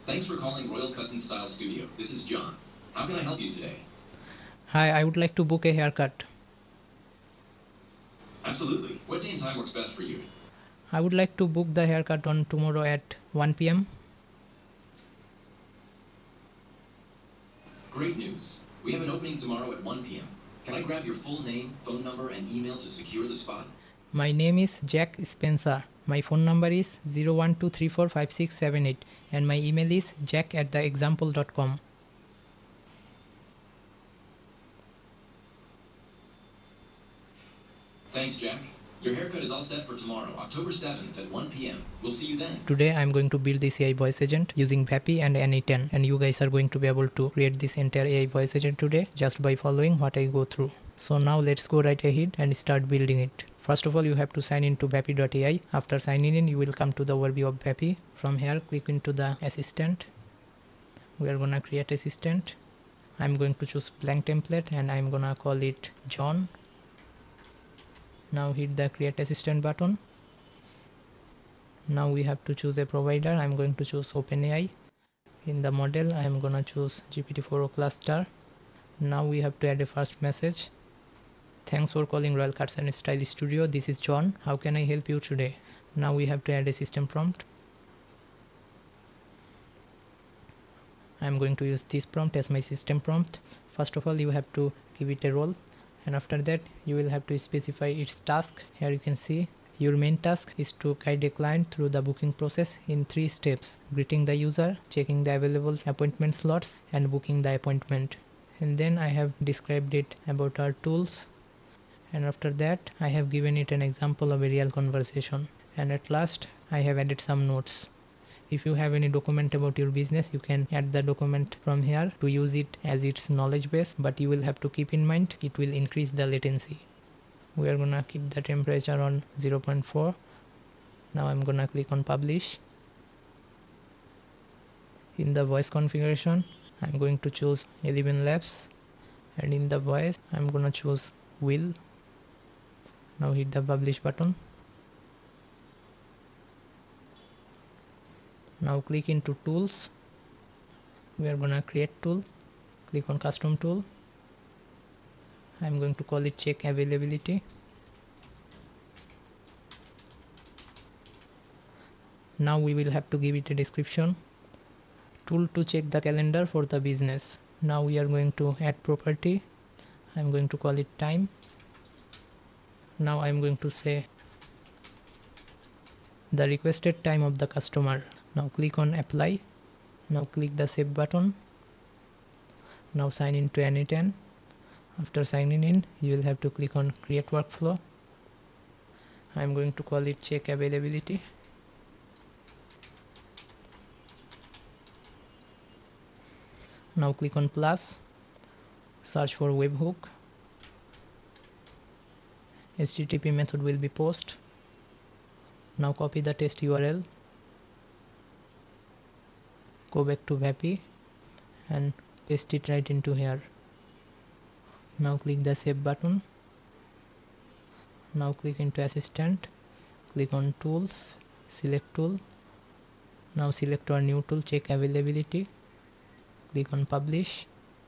Thanks for calling Royal Cuts and Style Studio. This is John. How can I help you today? Hi, I would like to book a haircut. Absolutely. What day and time works best for you? I would like to book the haircut on tomorrow at 1 p.m. Great news. We have an opening tomorrow at 1 p.m. Can I grab your full name, phone number, and email to secure the spot? My name is Jack Spencer. My phone number is 012345678 and my email is jack@theexample.com. Thanks, Jack. Your haircut is all set for tomorrow, October 7th at 1 p.m. We'll see you then. Today I am going to build this AI voice agent using VAPI and n8n, and you guys are going to be able to create this entire AI voice agent today just by following what I go through. So now let's go right ahead and start building it. First of all, you have to sign into VAPI.ai. After signing in, you will come to the overview of VAPI. From here, click into the assistant. We are gonna create assistant. I'm going to choose blank template and I'm gonna call it John. Now hit the create assistant button. Now we have to choose a provider. I'm going to choose OpenAI. In the model, I'm gonna choose GPT-4o cluster. Now we have to add a first message. Thanks for calling Royal Cuts and Style Studio. This is John. How can I help you today? Now we have to add a system prompt. I'm going to use this prompt as my system prompt. First of all, you have to give it a role, and after that you will have to specify its task. Here you can see your main task is to guide a client through the booking process in 3 steps: greeting the user, checking the available appointment slots, and booking the appointment. And then I have described it about our tools, and after that I have given it an example of a real conversation, and at last I have added some notes. If you have any document about your business, you can add the document from here to use it as its knowledge base, but you will have to keep in mind it will increase the latency. We are gonna keep the temperature on 0.4. Now I'm gonna click on publish. In the voice configuration, I'm going to choose 11 labs, and in the voice I'm gonna choose will. Now hit the publish button. Now click into tools. We are gonna create tool. Click on custom tool. I'm going to call it check availability. Now we will have to give it a description. Tool to check the calendar for the business. Now we are going to add property. I'm going to call it time. Now I'm going to say the requested time of the customer. Now click on apply. Now click the save button. Now sign into n8n. After signing in, you will have to click on create workflow. I'm going to call it check availability. Now click on plus, search for webhook. HTTP method will be post. Now copy the test URL. Go back to VAPI and paste it right into here. Now click the save button. Now click into assistant. Click on tools, select tool. Now select our new tool, check availability. Click on publish.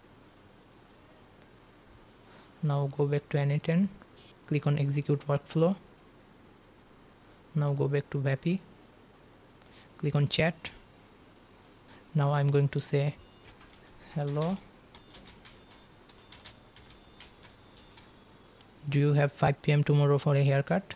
Now go back to n8n. Click on execute workflow. Now go back to VAPI. Click on chat. Now I'm going to say hello. Do you have 5 p.m. tomorrow for a haircut?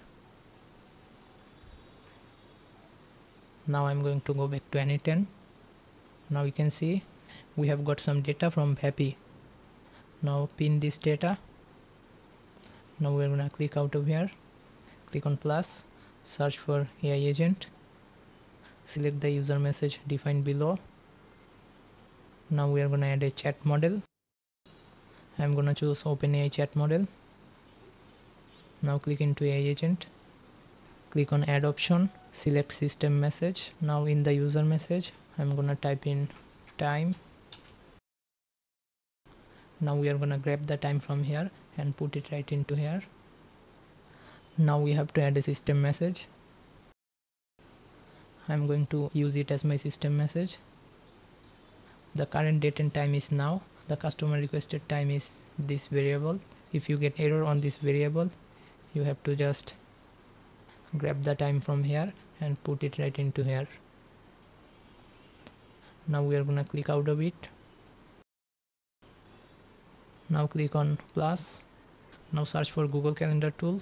Now I'm going to go back to n8n. Now you can see we have got some data from VAPI. Now pin this data. Now we're gonna click out of here. Click on plus, search for AI agent. Select the user message defined below. Now we are gonna add a chat model. I'm gonna choose OpenAI chat model. Now click into AI agent. Click on add option. Select system message. Now in the user message, I'm gonna type in time. Now we are gonna grab the time from here and put it right into here. Now we have to add a system message. I'm going to use it as my system message. The current date and time is now. The customer requested time is this variable. If you get error on this variable, you have to just grab the time from here and put it right into here. Now we are gonna click out of it. Now click on plus. Now search for Google Calendar tool.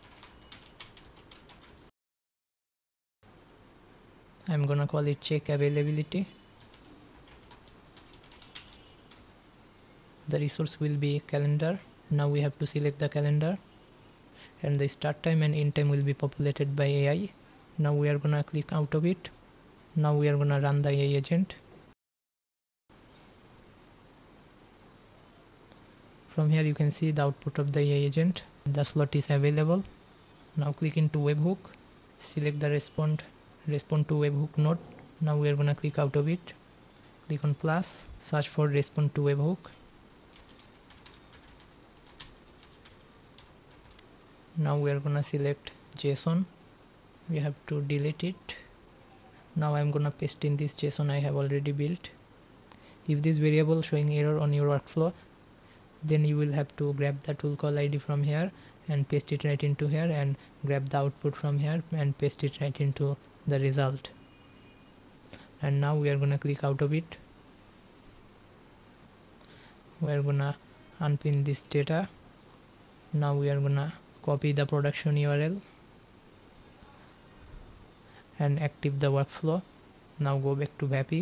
I'm gonna call it check availability. The resource will be calendar. Now we have to select the calendar, and the start time and end time will be populated by AI. Now we are gonna click out of it. Now we are gonna run the AI agent. From here you can see the output of the AI agent. The slot is available. Now click into webhook. Select the respond to webhook node. Now we are gonna click out of it. Click on plus. Search for respond to webhook. Now we are gonna select JSON. We have to delete it. Now I am gonna paste in this JSON I have already built. If this variable showing error on your workflow, then you will have to grab the tool call ID from here and paste it right into here, and grab the output from here and paste it right into the result. And now we are gonna click out of it. We are gonna unpin this data. Now we are gonna copy the production URL and active the workflow. Now go back to VAPI.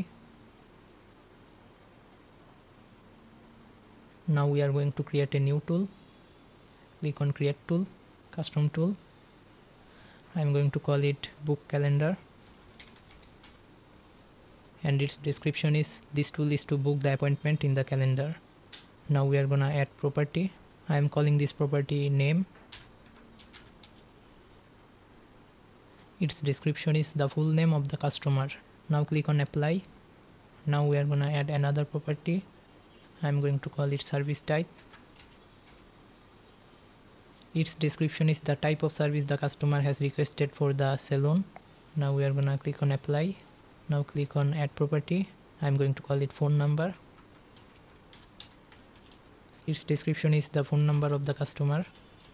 Now we are going to create a new tool. Click on create tool, custom tool. I am going to call it book calendar, and its description is this tool is to book the appointment in the calendar. Now we are gonna add property. I am calling this property name. Its description is the full name of the customer. Now click on apply. Now we are gonna add another property. I am going to call it service type. Its description is the type of service the customer has requested for the salon. Now we are gonna click on apply. Now click on add property. I am going to call it phone number. Its description is the phone number of the customer.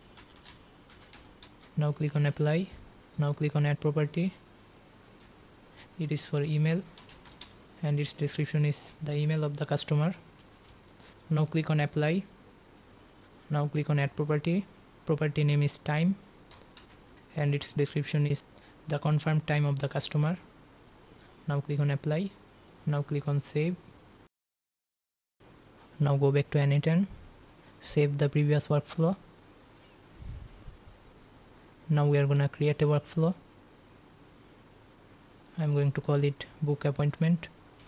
Now click on apply. Now click on add property. It is for email, and its description is the email of the customer. Now click on apply. Now click on add property. Property name is time, and its description is the confirmed time of the customer. Now click on apply. Now click on save. Now go back to n8n. Save the previous workflow. Now we are gonna create a workflow. I'm going to call it book appointment.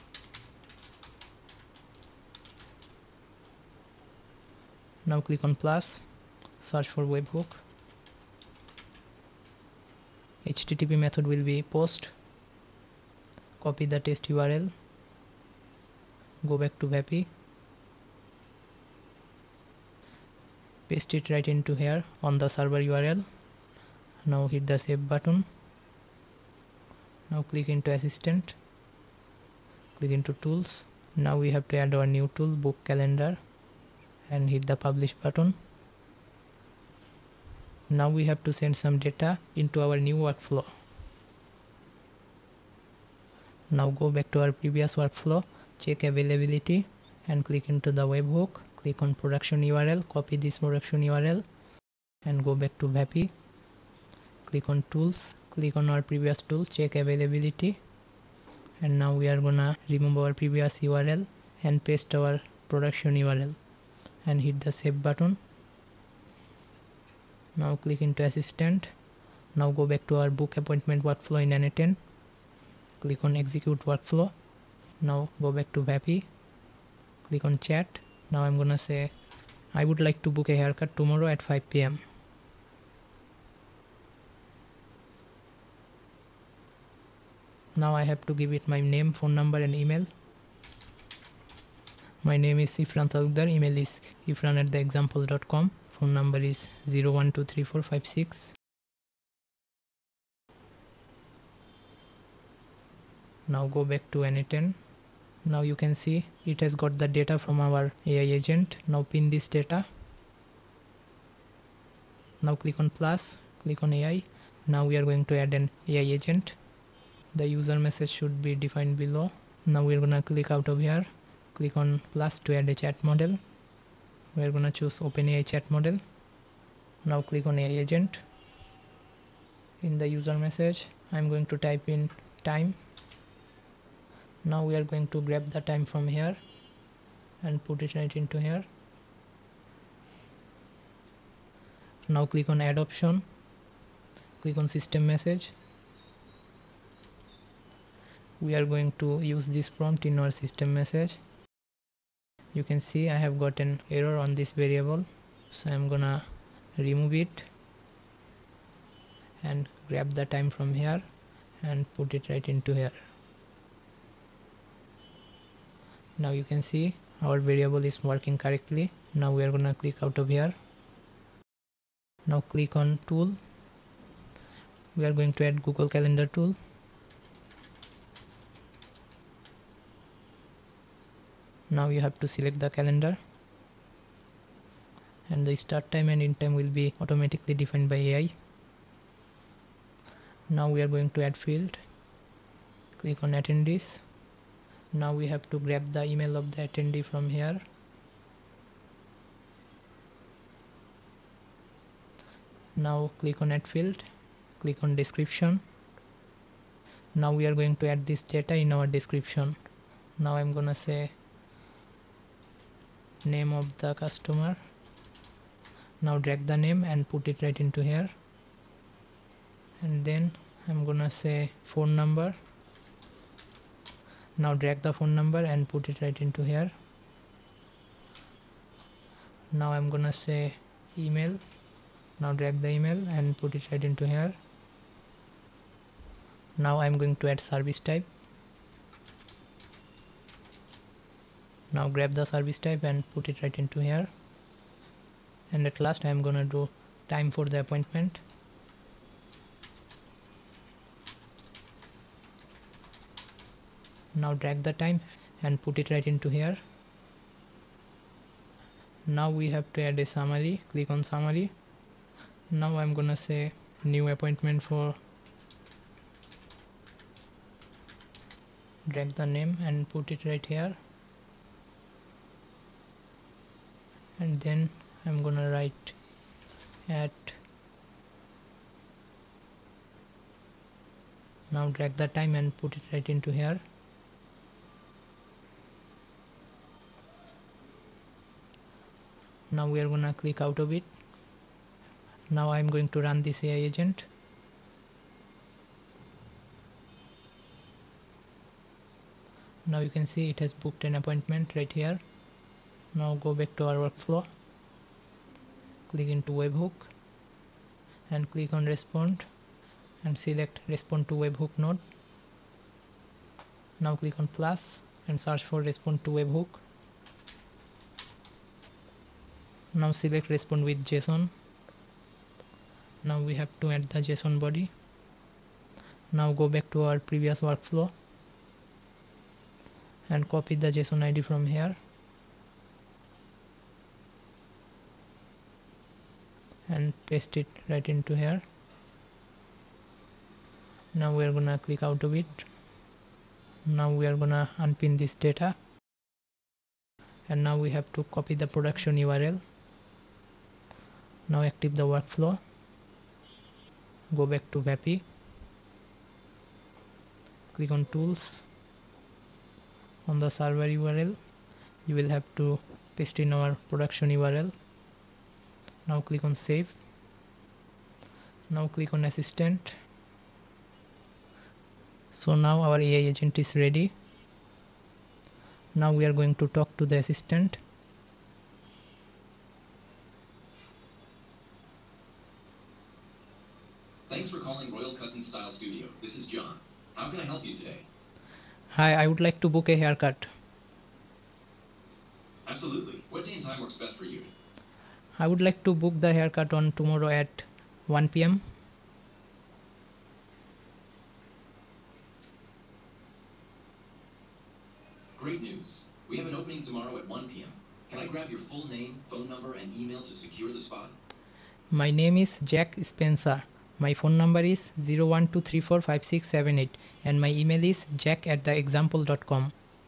Now click on plus, search for webhook. HTTP method will be post. Copy the test URL. Go back to VAPI. Paste it right into here on the server URL. Now hit the save button. Now click into assistant. Click into tools. Now we have to add our new tool, book calendar, and hit the publish button. Now we have to send some data into our new workflow. Now go back to our previous workflow, check availability, and click into the webhook. Click on production URL, copy this production URL, and go back to VAPI. Click on tools, click on our previous tool, check availability, and now we are gonna remove our previous URL and paste our production URL and hit the save button. Now click into assistant. Now go back to our book appointment workflow in n8n. Click on execute workflow. Now go back to VAPI. Click on chat. Now I'm gonna say I would like to book a haircut tomorrow at 5 p.m. Now I have to give it my name, phone number, and email. My name is Ifran Talukdar, email is ifran@theexample.com, phone number is 0123456. Now go back to n8n. Now you can see it has got the data from our AI agent. Now pin this data. Now click on plus, click on AI. Now we are going to add an AI agent. The user message should be defined below. Now we're gonna click out of here, click on plus to add a chat model. We're gonna choose OpenAI chat model. Now click on AI agent. In the user message, I'm going to type in time. Now we are going to grab the time from here and put it right into here. Now click on add option, click on system message. We are going to use this prompt in our system message. You can see I have got an error on this variable, so I'm gonna remove it and grab the time from here and put it right into here. Now you can see our variable is working correctly. Now we are gonna click out of here. Now click on tool. We are going to add Google Calendar tool. Now you have to select the calendar, and the start time and end time will be automatically defined by AI. Now we are going to add field. Click on attendees. Now we have to grab the email of the attendee from here. Now click on add field, click on description. Now we are going to add this data in our description. Now I'm gonna say name of the customer. Now drag the name and put it right into here, and then I'm gonna say phone number. Now drag the phone number and put it right into here. Now I'm gonna say email. Now drag the email and put it right into here. Now I'm going to add service type. Now grab the service type and put it right into here. And at last I'm gonna do time for the appointment. Now drag the time and put it right into here. Now we have to add a summary. Click on summary. Now I'm gonna say new appointment for, drag the name and put it right here, and then I'm gonna write at. Now drag the time and put it right into here. Now we are gonna click out of it. Now I'm going to run this AI agent. Now you can see it has booked an appointment right here. Now go back to our workflow, click into webhook and click on respond and select respond to webhook node. Now click on plus and search for respond to webhook. Now select respond with JSON. Now we have to add the JSON body. Now go back to our previous workflow and copy the JSON ID from here and paste it right into here. Now we are gonna click out of it. Now we are gonna unpin this data, and now we have to copy the production URL. Now active the workflow, go back to VAPI, click on tools. On the server URL you will have to paste in our production URL. Now click on save. Now click on assistant. So now our AI agent is ready. Now we are going to talk to the assistant. Thanks for calling Royal Cuts and Style Studio. This is John. How can I help you today? Hi, I would like to book a haircut. Absolutely. What day and time works best for you? I would like to book the haircut on tomorrow at 1 p.m. Great news. We have an opening tomorrow at 1 p.m. Can I grab your full name, phone number, and email to secure the spot? My name is Jack Spencer. My phone number is 012345678 and my email is jack@theexample.com.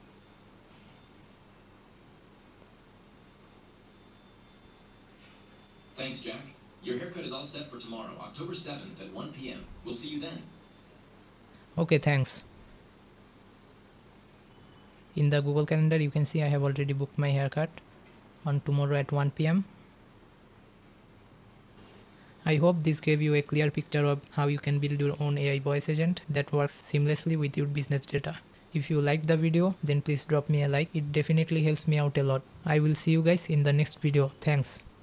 Thanks, Jack. Your haircut is all set for tomorrow, October 7th at 1 p.m. We'll see you then. Okay, thanks. In the Google Calendar, you can see I have already booked my haircut on tomorrow at 1 p.m. I hope this gave you a clear picture of how you can build your own AI voice agent that works seamlessly with your business data. If you liked the video, then please drop me a like. It definitely helps me out a lot. I will see you guys in the next video. Thanks.